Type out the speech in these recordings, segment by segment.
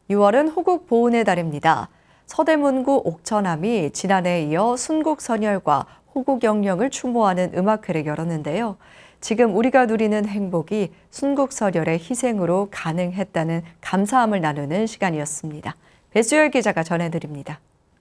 6월은 호국 보훈의 달입니다. 서대문구 옥천암이 지난해에 이어 순국선열과 호국영령을 추모하는 음악회를 열었는데요. 지금 우리가 누리는 행복이 순국선열의 희생으로 가능했다는 감사함을 나누는 시간이었습니다. 배수열 기자가 전해드립니다.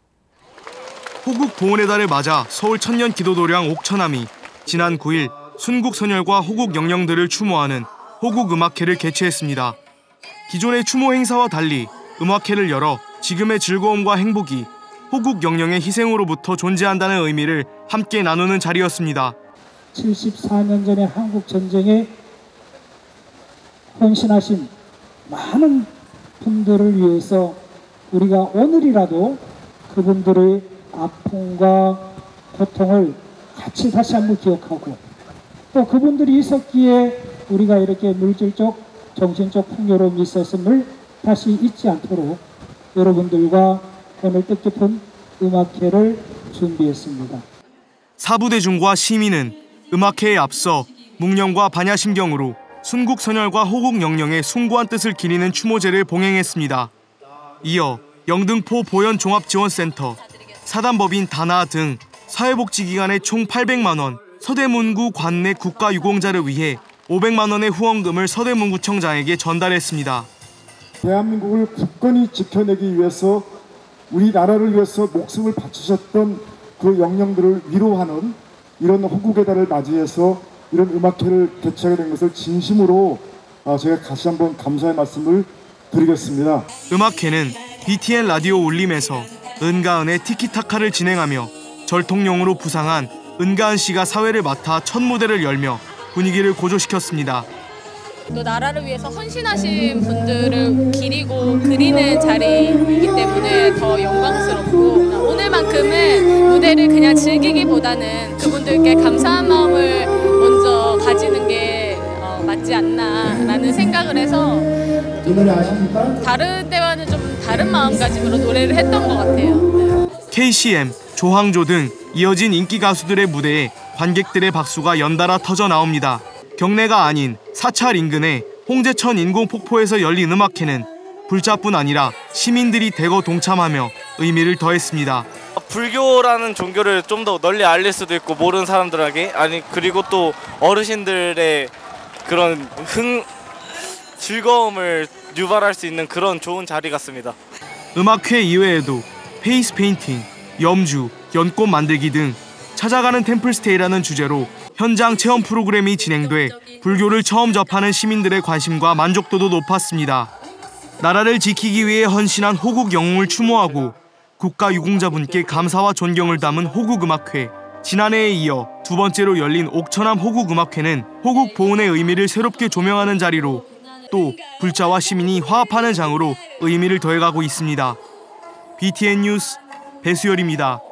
호국 보훈의 달을 맞아 서울 천년 기도도량 옥천암이 지난 9일 순국선열과 호국영령들을 추모하는 호국음악회를 개최했습니다. 기존의 추모 행사와 달리 음악회를 열어 지금의 즐거움과 행복이 호국영령의 희생으로부터 존재한다는 의미를 함께 나누는 자리였습니다. 74년 전에 한국전쟁에 헌신하신 많은 분들을 위해서 우리가 오늘이라도 그분들의 아픔과 고통을 같이 다시 한번 기억하고 또 그분들이 있었기에 우리가 이렇게 물질적, 정신적 풍요로움이 있었음을 다시 잊지 않도록 여러분들과 오늘 뜻깊은 음악회를 준비했습니다. 사부대중과 시민은 음악회에 앞서 묵념과 반야심경으로 순국선열과 호국영령의 숭고한 뜻을 기리는 추모제를 봉행했습니다. 이어 영등포 보현종합지원센터, 사단법인 다나 등 사회복지기관에 총 800만 원, 서대문구 관내 국가유공자를 위해 500만 원의 후원금을 서대문구청장에게 전달했습니다. 대한민국을 굳건히 지켜내기 위해서 우리나라를 위해서 목숨을 바치셨던 그 영령들을 위로하는 이런 호국의 달을 맞이해서 이런 음악회를 개최하게 된 것을 진심으로 제가 다시 한번 감사의 말씀을 드리겠습니다. 음악회는 BTN 라디오 울림에서 은가은의 티키타카를 진행하며 절통령으로 부상한 은가은 씨가 사회를 맡아 첫 무대를 열며 분위기를 고조시켰습니다. 또 나라를 위해서 헌신하신 분들을 기리고 드리는 자리이기 때문에 더 영광스럽고 오늘만큼은 무대를 그냥 즐기기보다는 그분들께 감사한 마음을 먼저 가지는 게 맞지 않나라는 생각을 해서 다른 때와는 좀 다른 마음가짐으로 노래를 했던 것 같아요. KCM, 조항조 등 이어진 인기 가수들의 무대에 관객들의 박수가 연달아 터져 나옵니다. 경내가 아닌 사찰 인근의 홍제천 인공폭포에서 열린 음악회는 불자뿐 아니라 시민들이 대거 동참하며 의미를 더했습니다. 불교라는 종교를 좀 더 널리 알릴 수도 있고 모르는 사람들에게 그리고 또 어르신들의 그런 즐거움을 유발할 수 있는 그런 좋은 자리 같습니다. 음악회 이외에도 페이스 페인팅, 염주, 연꽃 만들기 등 찾아가는 템플스테이라는 주제로 현장 체험 프로그램이 진행돼 불교를 처음 접하는 시민들의 관심과 만족도도 높았습니다. 나라를 지키기 위해 헌신한 호국 영웅을 추모하고 국가유공자분께 감사와 존경을 담은 호국음악회. 지난해에 이어 두 번째로 열린 옥천암 호국음악회는 호국 보훈의 의미를 새롭게 조명하는 자리로 또 불자와 시민이 화합하는 장으로 의미를 더해가고 있습니다. BTN 뉴스 배수열입니다.